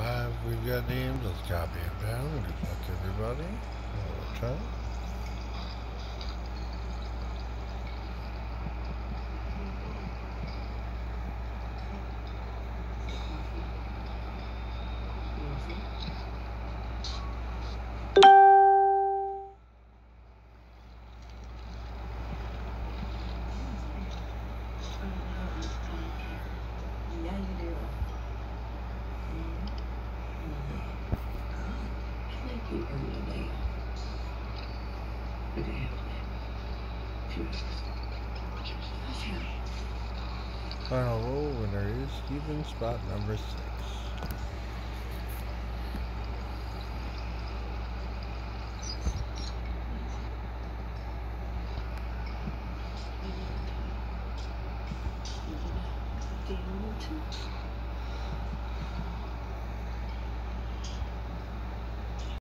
5, we've got names. Let's copy them down. Good luck, everybody. One more time. Yeah, you do. Thank you for your day off. Good day, Final roll winner is even spot number 6. Down to